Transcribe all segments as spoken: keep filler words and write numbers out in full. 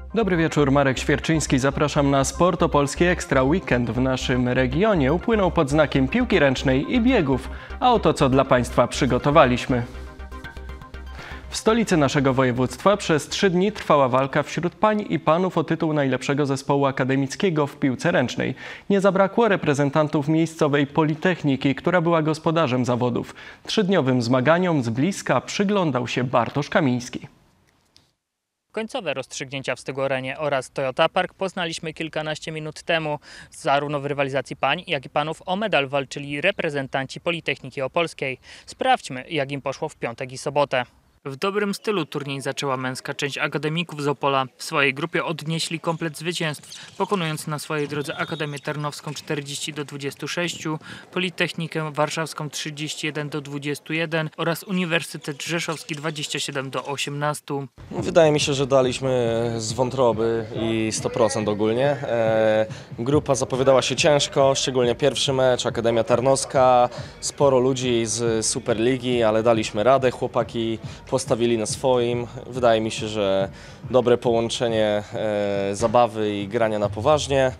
Dobry wieczór, Marek Świerczyński. Zapraszam na Sport Opolski Ekstra. Weekend w naszym regionie upłynął pod znakiem piłki ręcznej i biegów, a oto co dla Państwa przygotowaliśmy. W stolicy naszego województwa przez trzy dni trwała walka wśród pań i panów o tytuł najlepszego zespołu akademickiego w piłce ręcznej. Nie zabrakło reprezentantów miejscowej Politechniki, która była gospodarzem zawodów. Trzydniowym zmaganiom z bliska przyglądał się Bartosz Kamiński. Końcowe rozstrzygnięcia w Stygu Arenie oraz Toyota Park poznaliśmy kilkanaście minut temu. Zarówno w rywalizacji pań, jak i panów o medal walczyli reprezentanci Politechniki Opolskiej. Sprawdźmy, jak im poszło w piątek i sobotę. W dobrym stylu turniej zaczęła męska część akademików z Opola. W swojej grupie odnieśli komplet zwycięstw, pokonując na swojej drodze Akademię Tarnowską czterdzieści do dwudziestu sześciu, Politechnikę Warszawską trzydzieści jeden do dwudziestu jeden oraz Uniwersytet Rzeszowski dwadzieścia siedem do osiemnastu. Wydaje mi się, że daliśmy z wątroby i sto procent ogólnie. E, grupa zapowiadała się ciężko, szczególnie pierwszy mecz, Akademia Tarnowska, sporo ludzi z Superligi, ale daliśmy radę, chłopaki postawili na swoim. Wydaje mi się, że dobre połączenie e, zabawy i grania na poważnie.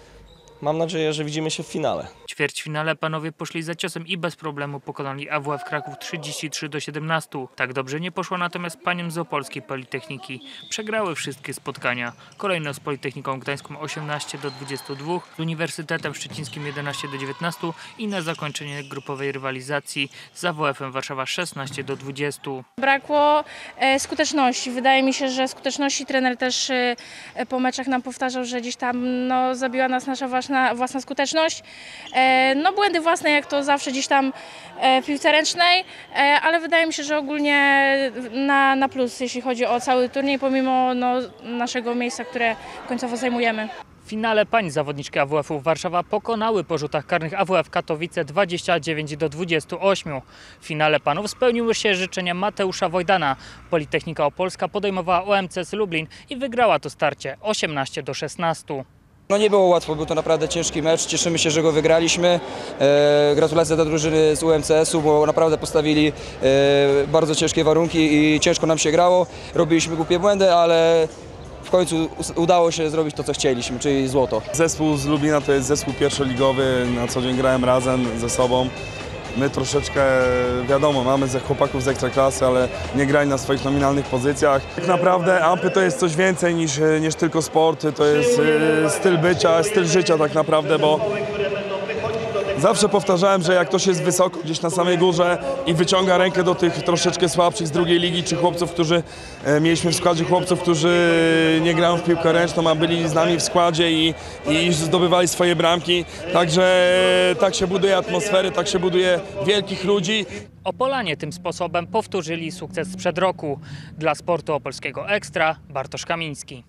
Mam nadzieję, że widzimy się w finale. W ćwierćfinale panowie poszli za ciosem i bez problemu pokonali A W F Kraków trzydzieści trzy do siedemnastu. Tak dobrze nie poszło natomiast paniom z Opolskiej Politechniki. Przegrały wszystkie spotkania. Kolejno z Politechniką Gdańską osiemnaście do dwudziestu dwóch, z Uniwersytetem Szczecińskim jedenaście do dziewiętnastu i na zakończenie grupowej rywalizacji z A W F-em Warszawa szesnaście do dwudziestu. Brakło e, skuteczności. Wydaje mi się, że skuteczności trener też e, po meczach nam powtarzał, że gdzieś tam no, zabiła nas nasza własna, własna skuteczność. E, No błędy własne, jak to zawsze gdzieś tam w piłce ręcznej, ale wydaje mi się, że ogólnie na, na plus, jeśli chodzi o cały turniej, pomimo no, naszego miejsca, które końcowo zajmujemy. W finale pań zawodniczki A W F-u Warszawa pokonały po rzutach karnych A W F Katowice dwadzieścia dziewięć do dwudziestu ośmiu. W finale panów spełniły się życzenia Mateusza Wojdana. Politechnika Opolska podejmowała O M C S Lublin i wygrała to starcie osiemnaście do szesnastu. No nie było łatwo, był to naprawdę ciężki mecz, cieszymy się, że go wygraliśmy. E, gratulacje dla drużyny z U M C S-u, bo naprawdę postawili e, bardzo ciężkie warunki i ciężko nam się grało. Robiliśmy głupie błędy, ale w końcu udało się zrobić to, co chcieliśmy, czyli złoto. Zespół z Lublina to jest zespół pierwszoligowy, na co dzień grałem razem ze sobą. My troszeczkę, wiadomo, mamy ze chłopaków z Ekstraklasy, ale nie grali na swoich nominalnych pozycjach. Tak naprawdę Ampy to jest coś więcej niż, niż tylko sport, to jest styl bycia, styl życia tak naprawdę, bo zawsze powtarzałem, że jak ktoś jest wysoko gdzieś na samej górze i wyciąga rękę do tych troszeczkę słabszych z drugiej ligi, czy chłopców, którzy, mieliśmy w składzie chłopców, którzy nie grają w piłkę ręczną, a byli z nami w składzie i, i zdobywali swoje bramki. Także tak się buduje atmosfery, tak się buduje wielkich ludzi. Opolanie tym sposobem powtórzyli sukces sprzed roku. Dla Sportu Opolskiego Ekstra Bartosz Kamiński.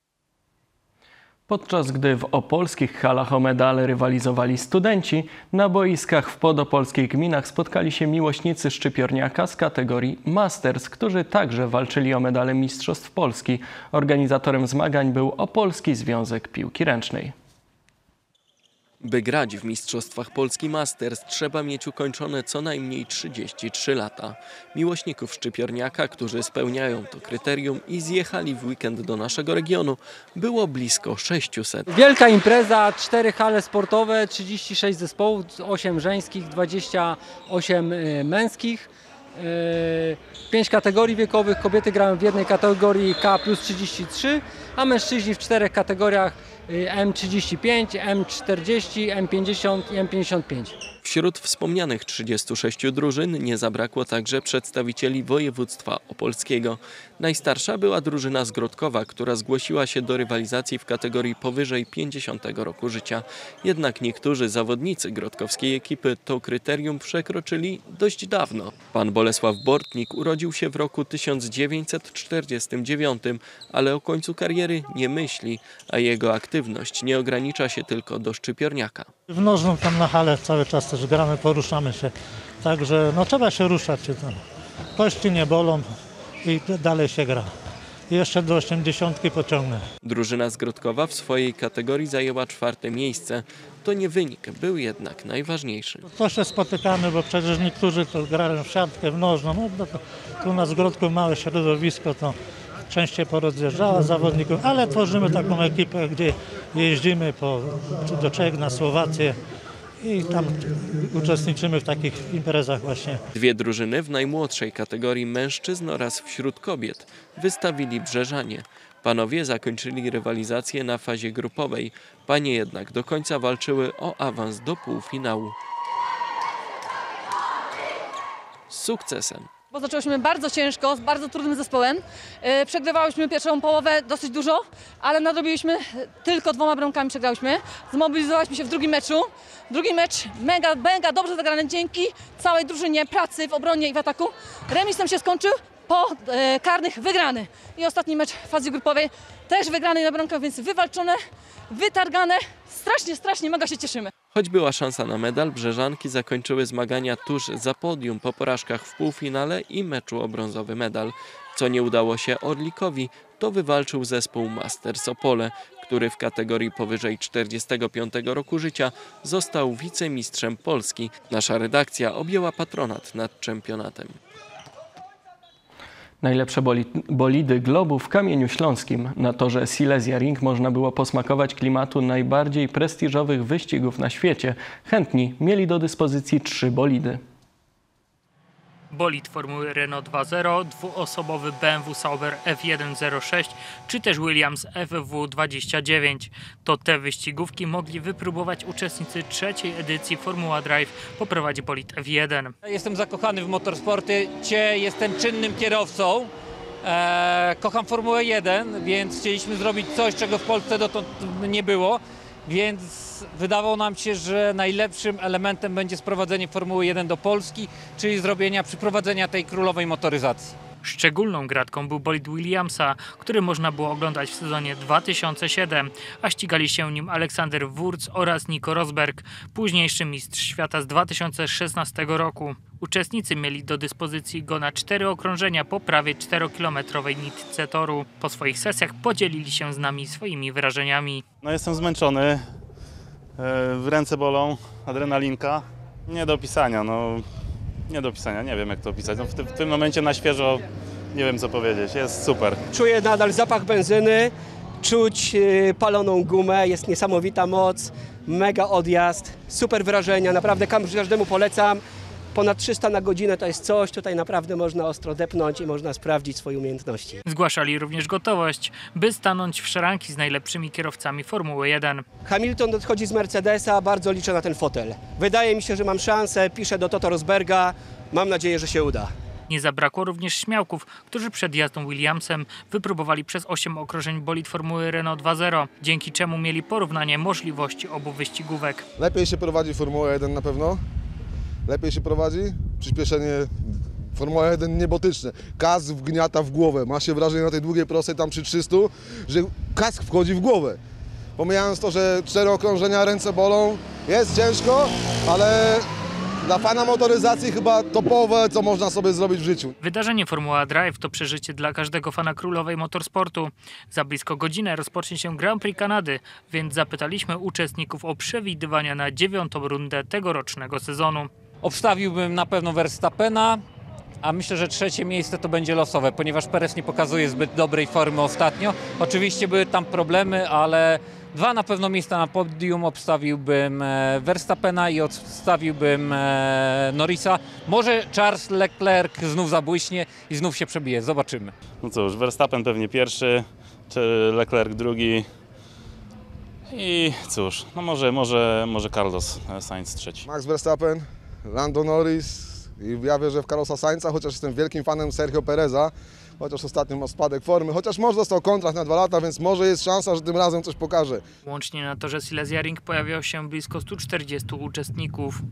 Podczas gdy w opolskich halach o medale rywalizowali studenci, na boiskach w podopolskich gminach spotkali się miłośnicy szczypiorniaka z kategorii Masters, którzy także walczyli o medale Mistrzostw Polski. Organizatorem zmagań był Opolski Związek Piłki Ręcznej. By grać w Mistrzostwach Polski Masters trzeba mieć ukończone co najmniej trzydzieści trzy lata. Miłośników szczypiorniaka, którzy spełniają to kryterium i zjechali w weekend do naszego regionu, było blisko sześciuset. Wielka impreza, cztery hale sportowe, trzydzieści sześć zespołów, osiem żeńskich, dwadzieścia osiem męskich. Pięć kategorii wiekowych, kobiety grają w jednej kategorii K plus trzydzieści trzy, a mężczyźni w czterech kategoriach M trzydzieści pięć, M czterdzieści, M pięćdziesiąt i M pięćdziesiąt pięć. Wśród wspomnianych trzydziestu sześciu drużyn nie zabrakło także przedstawicieli województwa opolskiego. Najstarsza była drużyna z Grodkowa, która zgłosiła się do rywalizacji w kategorii powyżej pięćdziesiątego roku życia. Jednak niektórzy zawodnicy grodkowskiej ekipy to kryterium przekroczyli dość dawno. Pan Bolesław Bortnik urodził się w roku tysiąc dziewięćset czterdziestym dziewiątym, ale o końcu kariery nie myśli, a jego aktywność nie ogranicza się tylko do szczypiorniaka. W nożną tam na hale cały czas też gramy, poruszamy się, także no trzeba się ruszać. Kości nie bolą i dalej się gra. I jeszcze do osiemdziesiątki pociągnę. Drużyna z Grodkowa w swojej kategorii zajęła czwarte miejsce. To nie wynik, był jednak najważniejszy. To się spotykamy, bo przecież niektórzy to grają w siatkę, w nożną. No, to, tu na Grodku małe środowisko, to częściej porozjeżdżała zawodników, ale tworzymy taką ekipę, gdzie jeździmy po, do Czech, na Słowację i tam uczestniczymy w takich imprezach właśnie. Dwie drużyny w najmłodszej kategorii mężczyzn oraz wśród kobiet wystawili Brzeżanie. Panowie zakończyli rywalizację na fazie grupowej, panie jednak do końca walczyły o awans do półfinału. Z sukcesem. Bo zaczęłyśmy bardzo ciężko, z bardzo trudnym zespołem. Yy, przegrywałyśmy pierwszą połowę dosyć dużo, ale nadrobiliśmy tylko dwoma bramkami przegrałyśmy. Zmobilizowałyśmy się w drugim meczu. Drugi mecz mega, mega dobrze zagrany dzięki całej drużynie pracy w obronie i w ataku. Remis nam się skończył, po yy, karnych wygrany. I ostatni mecz w fazie grupowej też wygrany na bramkach, więc wywalczone, wytargane. Strasznie, strasznie mega się cieszymy. Choć była szansa na medal, Brzeżanki zakończyły zmagania tuż za podium po porażkach w półfinale i meczu o brązowy medal. Co nie udało się Orlikowi, to wywalczył zespół Masters Opole, który w kategorii powyżej czterdziestego piątego roku życia został wicemistrzem Polski. Nasza redakcja objęła patronat nad czempionatem. Najlepsze bolidy Globu w Kamieniu Śląskim. Na torze Silesia Ring można było posmakować klimatu najbardziej prestiżowych wyścigów na świecie. Chętni mieli do dyspozycji trzy bolidy. Bolid formuły Renault dwa zero, dwuosobowy B M W Sauber F jeden zero sześć czy też Williams F W dwadzieścia dziewięć. To te wyścigówki mogli wypróbować uczestnicy trzeciej edycji Formuła Drive po prowadzi bolid F jeden. Jestem zakochany w motorsporty, jestem czynnym kierowcą, eee, kocham Formułę jeden, więc chcieliśmy zrobić coś, czego w Polsce dotąd nie było. Więc wydawało nam się, że najlepszym elementem będzie sprowadzenie Formuły jeden do Polski, czyli zrobienia, przyprowadzenia tej królowej motoryzacji. Szczególną gratką był bolid Williamsa, który można było oglądać w sezonie dwa tysiące siódmym, a ścigali się nim Aleksander Wurz oraz Nico Rosberg, późniejszy mistrz świata z dwa tysiące szesnastego roku. Uczestnicy mieli do dyspozycji go na cztery okrążenia po prawie czterokilometrowej nitce toru. Po swoich sesjach podzielili się z nami swoimi wrażeniami. No jestem zmęczony, w ręce bolą, adrenalinka, nie do opisania, no nie do opisania, nie wiem jak to opisać. No w, ty, w tym momencie na świeżo nie wiem co powiedzieć, jest super. Czuję nadal zapach benzyny, czuć paloną gumę, jest niesamowita moc, mega odjazd, super wrażenia, naprawdę każdemu polecam. Ponad trzysta na godzinę to jest coś, tutaj naprawdę można ostro depnąć i można sprawdzić swoje umiejętności. Zgłaszali również gotowość, by stanąć w szranki z najlepszymi kierowcami Formuły jeden. Hamilton odchodzi z Mercedesa, bardzo liczę na ten fotel. Wydaje mi się, że mam szansę, piszę do Toto Rosberga, mam nadzieję, że się uda. Nie zabrakło również śmiałków, którzy przed jazdą Williamsem wypróbowali przez osiem okrążeń bolid formuły Renault dwa zero, dzięki czemu mieli porównanie możliwości obu wyścigówek. Lepiej się prowadzi Formuła jeden na pewno. Lepiej się prowadzi, przyspieszenie, Formuła jeden niebotyczne, kask wgniata w głowę, ma się wrażenie na tej długiej prostej tam przy trzystu, że kask wchodzi w głowę. Pomijając to, że cztery okrążenia, ręce bolą, jest ciężko, ale dla fana motoryzacji chyba topowe, co można sobie zrobić w życiu. Wydarzenie Formuła Drive to przeżycie dla każdego fana królowej motorsportu. Za blisko godzinę rozpocznie się Grand Prix Kanady, więc zapytaliśmy uczestników o przewidywania na dziewiątą rundę tegorocznego sezonu. Obstawiłbym na pewno Verstappena, a myślę, że trzecie miejsce to będzie losowe, ponieważ Perez nie pokazuje zbyt dobrej formy ostatnio. Oczywiście były tam problemy, ale dwa na pewno miejsca na podium obstawiłbym Verstappena i obstawiłbym Norrisa. Może Charles Leclerc znów zabłyśnie i znów się przebije, zobaczymy. No cóż, Verstappen pewnie pierwszy, czy Leclerc drugi i cóż, no może, może, może Carlos Sainz trzeci. Max Verstappen, Lando Norris i ja wierzę w Carlosa Sainza, chociaż jestem wielkim fanem Sergio Pereza, chociaż ostatnio ma spadek formy, chociaż może dostał kontrakt na dwa lata, więc może jest szansa, że tym razem coś pokaże. Łącznie na torze Silesia Ring pojawiało się blisko stu czterdziestu uczestników.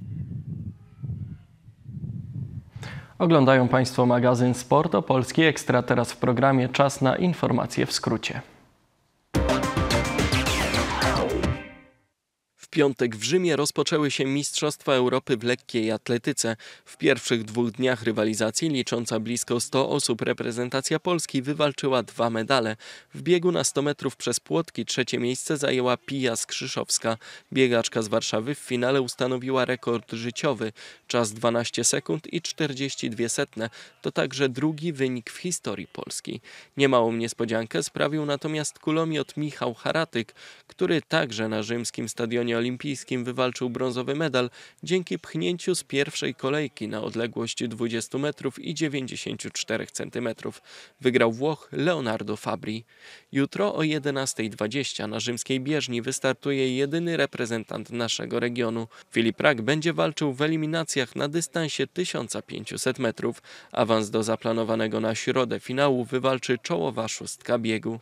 Oglądają Państwo magazyn Sport Opolski Ekstra. Teraz w programie czas na informacje w skrócie. W W piątek w Rzymie rozpoczęły się Mistrzostwa Europy w lekkiej atletyce. W pierwszych dwóch dniach rywalizacji, licząca blisko sto osób, reprezentacja Polski wywalczyła dwa medale. W biegu na sto metrów przez płotki trzecie miejsce zajęła Pia Skrzyszowska. Biegaczka z Warszawy w finale ustanowiła rekord życiowy. Czas dwanaście sekund i czterdzieści dwie setne. To także drugi wynik w historii Polski. Niemałą niespodziankę sprawił natomiast kulomiot Michał Haratyk, który także na rzymskim stadionie olimpijskim wywalczył brązowy medal dzięki pchnięciu z pierwszej kolejki na odległość dwudziestu metrów i dziewięćdziesięciu czterech centymetrów. Wygrał Włoch Leonardo Fabri. Jutro o jedenastej dwadzieścia na rzymskiej bieżni wystartuje jedyny reprezentant naszego regionu. Filip Rak będzie walczył w eliminacjach na dystansie tysiąc pięćset metrów. Awans do zaplanowanego na środę finału wywalczy czołowa szóstka biegu.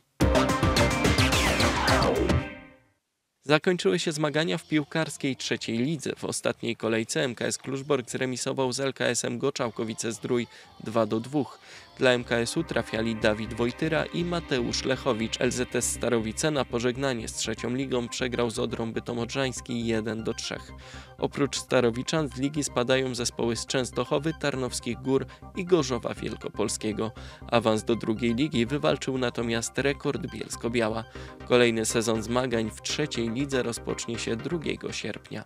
Zakończyły się zmagania w piłkarskiej trzeciej lidze. W ostatniej kolejce M K S Kluczbork zremisował z L K S-em Goczałkowice-Zdrój dwa do dwóch. Dla M K S-u trafiali Dawid Wojtyra i Mateusz Lechowicz. L Z S Starowice na pożegnanie z trzecią ligą przegrał z Odrą Bytom-Odrzański jeden do trzech. Oprócz Starowiczan z ligi spadają zespoły z Częstochowy, Tarnowskich Gór i Gorzowa Wielkopolskiego. Awans do drugiej ligi wywalczył natomiast Rekord Bielsko-Biała. Kolejny sezon zmagań w trzeciej lidze rozpocznie się drugiego sierpnia.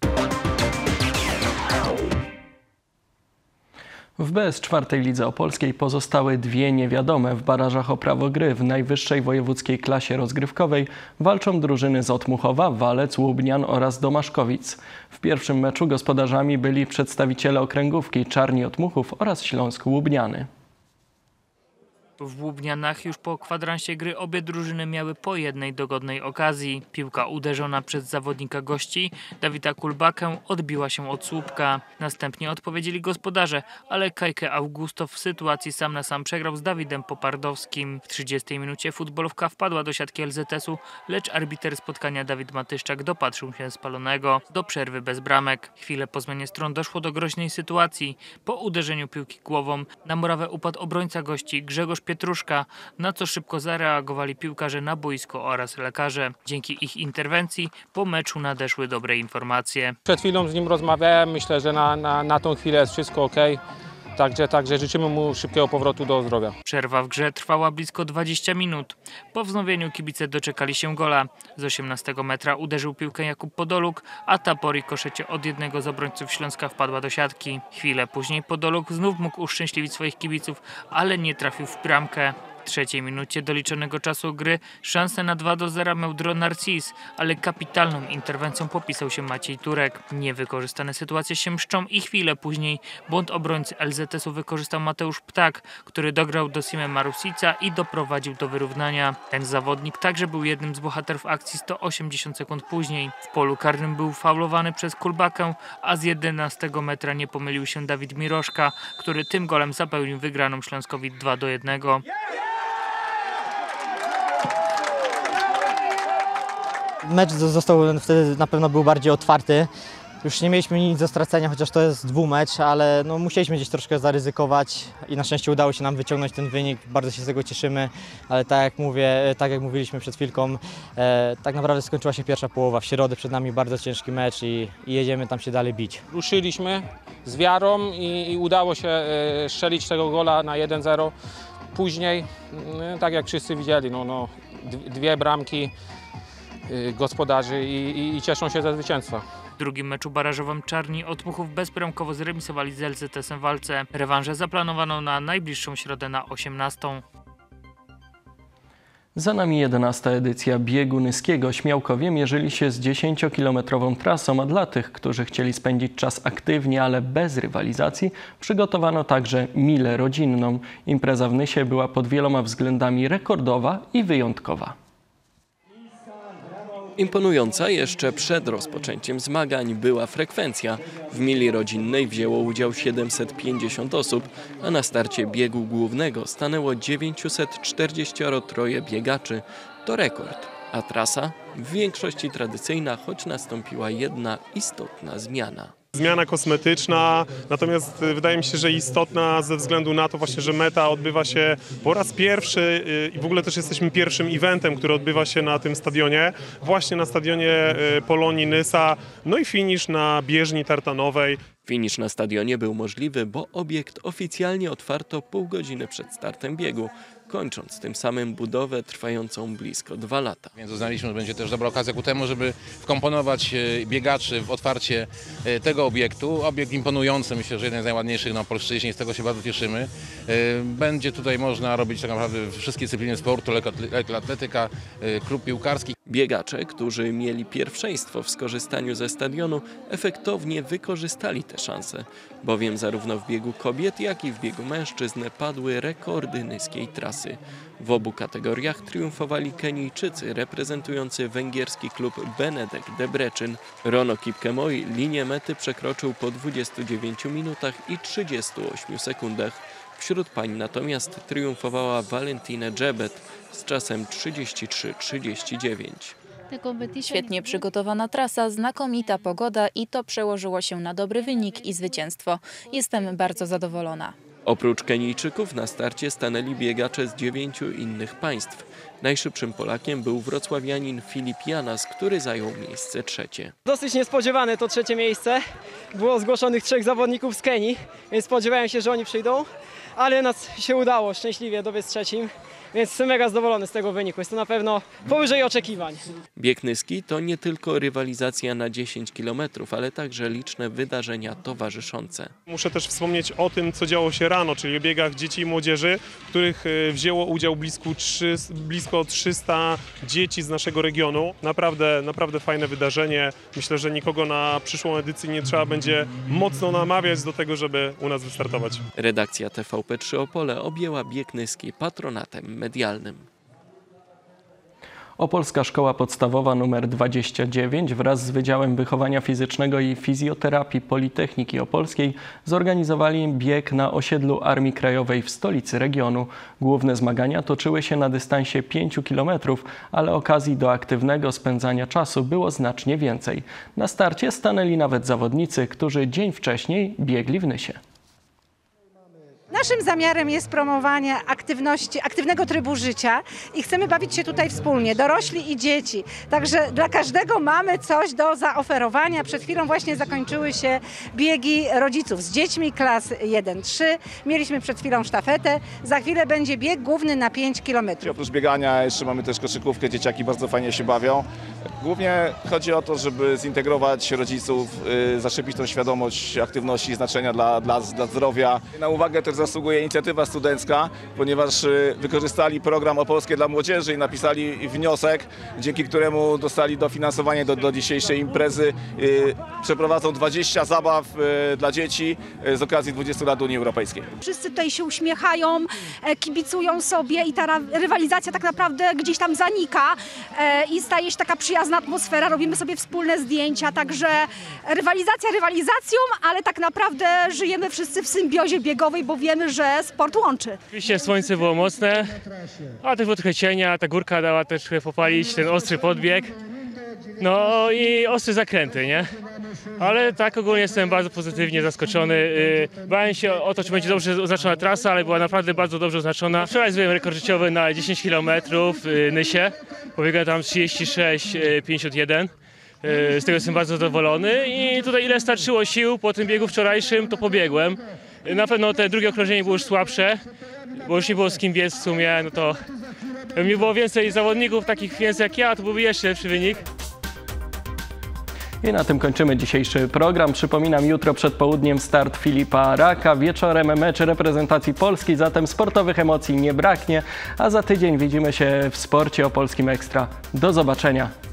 W B S czwartej Lidze Opolskiej pozostały dwie niewiadome. W barażach o prawo gry w najwyższej wojewódzkiej klasie rozgrywkowej walczą drużyny z Otmuchowa, Walec, Łubnian oraz Domaszkowic. W pierwszym meczu gospodarzami byli przedstawiciele okręgówki Czarni Otmuchów oraz Śląsk Łubniany. W Łubnianach już po kwadransie gry obie drużyny miały po jednej dogodnej okazji. Piłka uderzona przez zawodnika gości, Dawida Kulbakę, odbiła się od słupka. Następnie odpowiedzieli gospodarze, ale Kajke Augustow w sytuacji sam na sam przegrał z Dawidem Popardowskim. W trzydziestej minucie futbolówka wpadła do siatki L Z S-u, lecz arbiter spotkania Dawid Matyszczak dopatrzył się spalonego. Do przerwy bez bramek. Chwilę po zmianie stron doszło do groźnej sytuacji. Po uderzeniu piłki głową na murawę upadł obrońca gości Grzegorz Pietruszka, na co szybko zareagowali piłkarze na boisko oraz lekarze. Dzięki ich interwencji po meczu nadeszły dobre informacje. Przed chwilą z nim rozmawiałem, myślę, że na, na, na tą chwilę jest wszystko ok. Także, także życzymy mu szybkiego powrotu do zdrowia. Przerwa w grze trwała blisko dwadzieścia minut. Po wznowieniu kibice doczekali się gola. Z osiemnastego metra uderzył piłkę Jakub Podoluk, a ta po rikoszecie od jednego z obrońców Śląska wpadła do siatki. Chwilę później Podoluk znów mógł uszczęśliwić swoich kibiców, ale nie trafił w bramkę. W trzeciej minucie doliczonego czasu gry szansę na dwa do zera miał Dro Narcis, ale kapitalną interwencją popisał się Maciej Turek. Niewykorzystane sytuacje się mszczą i chwilę później błąd obrońcy L Z S-u wykorzystał Mateusz Ptak, który dograł do Sime Marusica i doprowadził do wyrównania. Ten zawodnik także był jednym z bohaterów akcji sto osiemdziesiąt sekund później. W polu karnym był faulowany przez Kulbakę, a z jedenastego metra nie pomylił się Dawid Miroszka, który tym golem zapełnił wygraną Śląskowi dwa do jednego. Mecz został wtedy na pewno był bardziej otwarty. Już nie mieliśmy nic do stracenia, chociaż to jest dwumecz, ale no musieliśmy gdzieś troszkę zaryzykować i na szczęście udało się nam wyciągnąć ten wynik. Bardzo się z tego cieszymy, ale tak jak mówię, tak jak mówiliśmy przed chwilką, e, tak naprawdę skończyła się pierwsza połowa. W środę przed nami bardzo ciężki mecz i, i jedziemy tam się dalej bić. Ruszyliśmy z wiarą i, i udało się e, strzelić tego gola na jeden zero. Później, e, tak jak wszyscy widzieli, no, no, dwie bramki gospodarzy i, i, i cieszą się ze zwycięstwa. W drugim meczu barażowym Czarni Otmuchów bezbramkowo zremisowali z L Z S-em w Walce. Rewanżę zaplanowano na najbliższą środę na osiemnastą. Za nami jedenasta edycja biegu Nyskiego. Śmiałkowie mierzyli się z dziesięciokilometrową trasą, a dla tych, którzy chcieli spędzić czas aktywnie, ale bez rywalizacji, przygotowano także milę rodzinną. Impreza w Nysie była pod wieloma względami rekordowa i wyjątkowa. Imponująca jeszcze przed rozpoczęciem zmagań była frekwencja. W mili rodzinnej wzięło udział siedemset pięćdziesiąt osób, a na starcie biegu głównego stanęło dziewięćset czterdzieści trzy biegaczy. To rekord, a trasa w większości tradycyjna, choć nastąpiła jedna istotna zmiana. Zmiana kosmetyczna, natomiast wydaje mi się, że istotna ze względu na to właśnie, że meta odbywa się po raz pierwszy i w ogóle też jesteśmy pierwszym eventem, który odbywa się na tym stadionie, właśnie na stadionie Polonii Nysa, no i finisz na bieżni tartanowej. Finisz na stadionie był możliwy, bo obiekt oficjalnie otwarto pół godziny przed startem biegu, kończąc tym samym budowę trwającą blisko dwa lata. Więc uznaliśmy, że będzie też dobra okazja ku temu, żeby wkomponować biegaczy w otwarcie tego obiektu. Obiekt imponujący, myślę, że jeden z najładniejszych na Polszczyźnie i z tego się bardzo cieszymy. Będzie tutaj można robić tak naprawdę wszystkie dyscypliny sportu, lekkoatletyka, klub piłkarski. Biegacze, którzy mieli pierwszeństwo w skorzystaniu ze stadionu, efektownie wykorzystali te szanse, bowiem zarówno w biegu kobiet, jak i w biegu mężczyzn padły rekordy nyskiej trasy. W obu kategoriach triumfowali Kenijczycy reprezentujący węgierski klub Benedek Debrecen. Rono Kipkemoi linię mety przekroczył po dwudziestu dziewięciu minutach i trzydziestu ośmiu sekundach. Wśród pań natomiast triumfowała Valentina Dżebet z czasem trzydzieści trzy trzydzieści dziewięć. Świetnie przygotowana trasa, znakomita pogoda i to przełożyło się na dobry wynik i zwycięstwo. Jestem bardzo zadowolona. Oprócz Kenijczyków na starcie stanęli biegacze z dziewięciu innych państw. Najszybszym Polakiem był wrocławianin Filip Janas, który zajął miejsce trzecie. Dosyć niespodziewane to trzecie miejsce. Było zgłoszonych trzech zawodników z Kenii, więc spodziewałem się, że oni przyjdą, ale nas się udało szczęśliwie dobiec trzecim. Więc jestem mega zadowolony z tego wyniku. Jest to na pewno powyżej oczekiwań. Bieg nyski to nie tylko rywalizacja na dziesięć kilometrów, ale także liczne wydarzenia towarzyszące. Muszę też wspomnieć o tym, co działo się rano, czyli o biegach dzieci i młodzieży, w których wzięło udział blisko, trzy, blisko trzysta dzieci z naszego regionu. Naprawdę, naprawdę fajne wydarzenie. Myślę, że nikogo na przyszłą edycję nie trzeba będzie mocno namawiać do tego, żeby u nas wystartować. Redakcja T V P trzy Opole objęła bieg nyski patronatem medialnym. Opolska Szkoła Podstawowa nr dwadzieścia dziewięć wraz z Wydziałem Wychowania Fizycznego i Fizjoterapii Politechniki Opolskiej zorganizowali bieg na osiedlu Armii Krajowej w stolicy regionu. Główne zmagania toczyły się na dystansie pięciu kilometrów, ale okazji do aktywnego spędzania czasu było znacznie więcej. Na starcie stanęli nawet zawodnicy, którzy dzień wcześniej biegli w Nysie. Naszym zamiarem jest promowanie aktywności, aktywnego trybu życia i chcemy bawić się tutaj wspólnie, dorośli i dzieci. Także dla każdego mamy coś do zaoferowania. Przed chwilą właśnie zakończyły się biegi rodziców z dziećmi klas jeden trzy. Mieliśmy przed chwilą sztafetę. Za chwilę będzie bieg główny na pięć kilometrów. Oprócz biegania jeszcze mamy też koszykówkę, dzieciaki bardzo fajnie się bawią. Głównie chodzi o to, żeby zintegrować rodziców, yy, zaszczepić tą świadomość aktywności i znaczenia dla, dla, dla zdrowia. Na uwagę też zasługuje inicjatywa studencka, ponieważ yy, wykorzystali program Opolskie dla Młodzieży i napisali wniosek, dzięki któremu dostali dofinansowanie do, do dzisiejszej imprezy. Yy, przeprowadzą dwadzieścia zabaw yy, dla dzieci yy, z okazji dwudziestu lat Unii Europejskiej. Wszyscy tutaj się uśmiechają, kibicują sobie i ta rywalizacja tak naprawdę gdzieś tam zanika i staje się taka przyjazna atmosfera, robimy sobie wspólne zdjęcia, także rywalizacja rywalizacją, ale tak naprawdę żyjemy wszyscy w symbiozie biegowej, bo wiemy, że sport łączy. Oczywiście słońce było mocne, a też było trochę cienia, ta górka dała też trochę popalić, ten ostry podbieg, no i ostre zakręty, nie? Ale tak ogólnie jestem bardzo pozytywnie zaskoczony. Bałem się o to, czy będzie dobrze oznaczona trasa, ale była naprawdę bardzo dobrze oznaczona. Wczoraj zrobiłem rekord życiowy na dziesięć kilometrów w Nysie. Pobiegłem tam trzydzieści sześć pięćdziesiąt jeden. Z tego jestem bardzo zadowolony i tutaj ile starczyło sił po tym biegu wczorajszym, to pobiegłem. Na pewno te drugie okrążenie było już słabsze, bo już nie było z kim biec w sumie, no to gdyby było więcej zawodników takich więcej jak ja, to byłby jeszcze lepszy wynik. I na tym kończymy dzisiejszy program. Przypominam, jutro przed południem start Filipa Raka, wieczorem mecz reprezentacji Polski, zatem sportowych emocji nie braknie, a za tydzień widzimy się w Sporcie Opolskim Ekstra. Do zobaczenia.